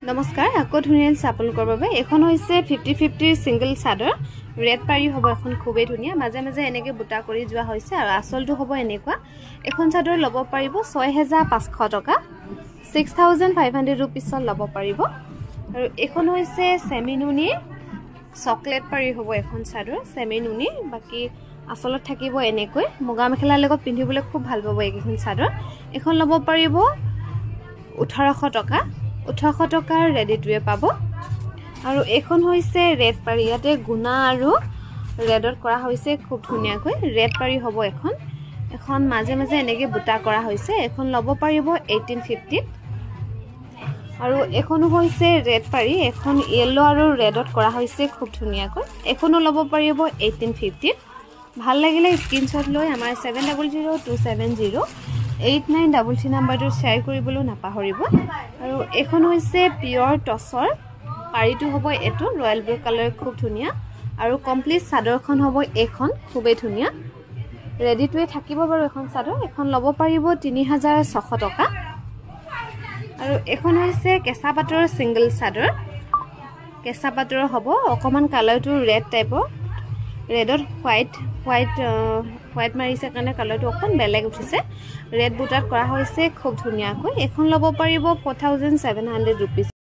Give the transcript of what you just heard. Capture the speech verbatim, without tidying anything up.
নমস্কাৰ আকৌ ধুনীয়া আপোনালোকৰ বাবে এখন হৈছে ফিফটি ফিফটি সিঙ্গল চাদৰ ৰেড পাৰি হ'ব এখন খুবেই ধুনীয়া মাজে মাজে এনেকৈ বুটা কৰি যোৱা হৈছে আৰু আসলটো হ'ব এনেকুৱা এখন চাদৰ ল'ব পাৰিব ছয় হাজাৰ পাঁচশ টকা ছিক্স থাউজেণ্ড ফাইভ হাণ্ড্ৰেড ৰুপিছত ল'ব পাৰিব আৰু এখন হৈছে সেমিনুনি চকলেট পাৰি হ'ব এখন চাদৰ সেমিনুনি বাকি আসলত থাকিব এনেকৈ মুগা মেখেলাৰ লগত পিন্ধিবলৈ খুব ভাল পাব এইখন চাদৰ এখন ল'ব পাৰিব ওঠৰশ টকা ওঠৰশ টকাৰ ৰেডিটোৱে পাব আৰু এখন হৈছে ৰেড পাৰি ইয়াতে গুণা আৰু ৰেডত কৰা হৈছে খুব ধুনীয়াকৈ ৰেড পাৰি হ'ব এখন এখন মাজে মাজে এনেকৈ বুটা কৰা হৈছে এখন ল'ব পাৰিব এইটিন ফিফটি আৰু এখনো হৈছে ৰেড পাৰি এখন ইয়েলো আৰু ৰেডত কৰা হৈছে খুব ধুনীয়াকৈ এখনো ল'ব পাৰিব এইটিন ফিফটি ভাল লাগিলে স্ক্ৰিনশ্বট লৈ আমাৰ seven double zero' two seven zero' eight nine double three নাম্বাৰটো শ্বেয়াৰ কৰিবলৈ নাপাহৰিব আৰু এখন হৈছে পিয়ৰ টছৰ পাৰিটো হ'ব এইটো ৰয়েল ব্লু কালাৰ খুব ধুনীয়া আৰু কমপ্লিট চাদৰখন হ'ব এইখন খুবেই ধুনীয়া ৰেডিটোৱে থাকিব বাৰু এখন চাদৰ এখন ল'ব পাৰিব তিনি হাজাৰ ছশ টকা আৰু এখন হৈছে কেঁচা পাটৰ সিঙ্গল চাদৰ কেঁচা পাটৰ হ'ব অকমান কালাৰটো ৰেড টাইপৰ ৰেডত হোৱাইট হোৱাইট হোৱাইট মাৰিছে কাৰণে কালাৰটো অকণ বেলেগ উঠিছে ৰেড বুটাত কৰা হৈছে খুব ধুনীয়াকৈ এখন ল'ব পাৰিব four thousand seven hundred rupees